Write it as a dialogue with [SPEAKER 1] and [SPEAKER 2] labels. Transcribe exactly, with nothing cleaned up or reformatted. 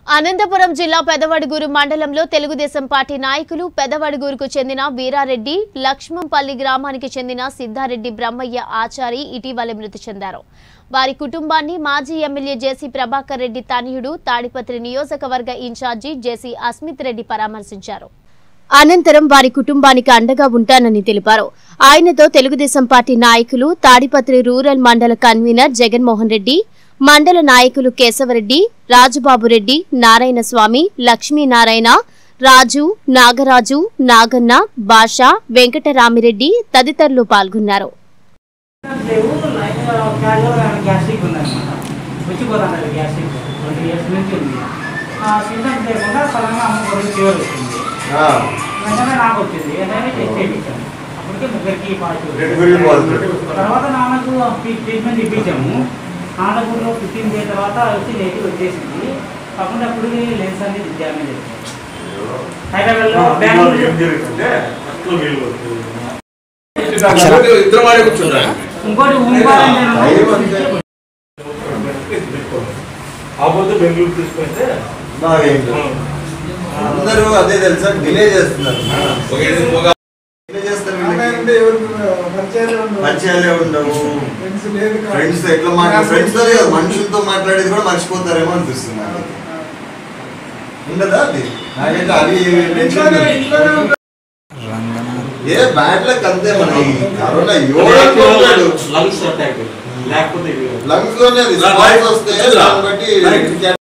[SPEAKER 1] అనంతపురం జిల్లా పెదవడుగూరు మండలంలో తెలుగుదేశం పార్టీ నాయకులు పెదవడుగూరుకు చెందిన వీరారెడ్డి లక్ష్మంపల్లి గ్రామానికి చెందిన సిద్ధారెడ్డి బ్రహ్మయ్య ఆచారి ఇటీవల మృతి చెందారు. వారి కుటుంబాన్ని మాజీ ఎమ్మెల్యే జేసీ ప్రభాకర్ రెడ్డి తనయుడు తాడిపత్రి నియోజకవర్గ ఇన్ఛార్జి జేసీ అస్మిత్ రెడ్డి పరామర్శించారు. అనంతరం వారి కుటుంబానికి అండగా ఉంటానని తెలిపారు. ఆయనతో తెలుగుదేశం పార్టీ నాయకులు తాడిపత్రి రూరల్ మండల కన్వీనర్ జగన్మోహన్ రెడ్డి, మండల నాయకులు కేశవరెడ్డి, రాజుబాబురెడ్డి, నారాయణ స్వామి, లక్ష్మీనారాయణ, రాజు, నాగరాజు, నాగన్న, భాష, వెంకటరామిరెడ్డి తదితరులు పాల్గొన్నారు.
[SPEAKER 2] ఆంధ్రపూర్లో ఫిఫ్టీన్ డేస్ తర్వాత వచ్చి నెగిటివ్ వచ్చేసింది. కాకుండా అప్పుడు లెన్స్ అనేది డ్యామేజ్ అయిపోయింది. హైదరాబాద్లో బెంగళూరు ఇంకోటి
[SPEAKER 3] బెంగళూరు తీసుకుంటే
[SPEAKER 4] అందరూ అదే తెలుసా డిలే చేస్తున్నారు. పరిచయాలే ఉండవు. ఫ్రెండ్స్ ఎట్లా మాట్లాడు ఫ్రెండ్స్ తో మనుషులతో మాట్లాడేది కూడా మర్చిపోతారేమో అనిపిస్తుంది. ఉండదా అది అది ఏ బ్యాడ్ లక్ అంతే. మనకి కరోనా లంగ్స్ లోనే వస్తే దాన్ని బట్టి